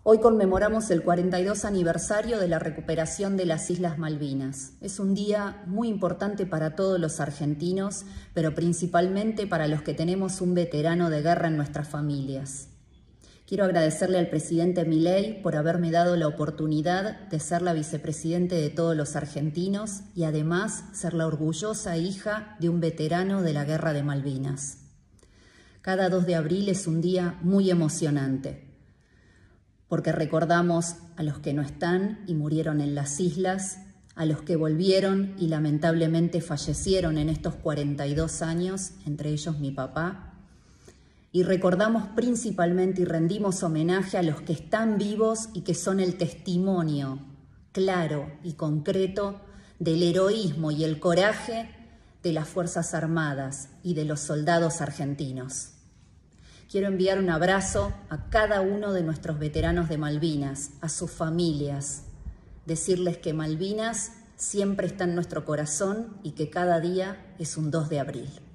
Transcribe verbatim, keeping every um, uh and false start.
Hoy conmemoramos el cuarenta y dos aniversario de la recuperación de las Islas Malvinas. Es un día muy importante para todos los argentinos, pero principalmente para los que tenemos un veterano de guerra en nuestras familias. Quiero agradecerle al presidente Milei por haberme dado la oportunidad de ser la vicepresidente de todos los argentinos y además ser la orgullosa hija de un veterano de la Guerra de Malvinas. Cada dos de abril es un día muy emocionante, porque recordamos a los que no están y murieron en las islas, a los que volvieron y lamentablemente fallecieron en estos cuarenta y dos años, entre ellos mi papá, y recordamos principalmente y rendimos homenaje a los que están vivos y que son el testimonio claro y concreto del heroísmo y el coraje de las Fuerzas Armadas y de los soldados argentinos. Quiero enviar un abrazo a cada uno de nuestros veteranos de Malvinas, a sus familias, decirles que Malvinas siempre está en nuestro corazón y que cada día es un dos de abril.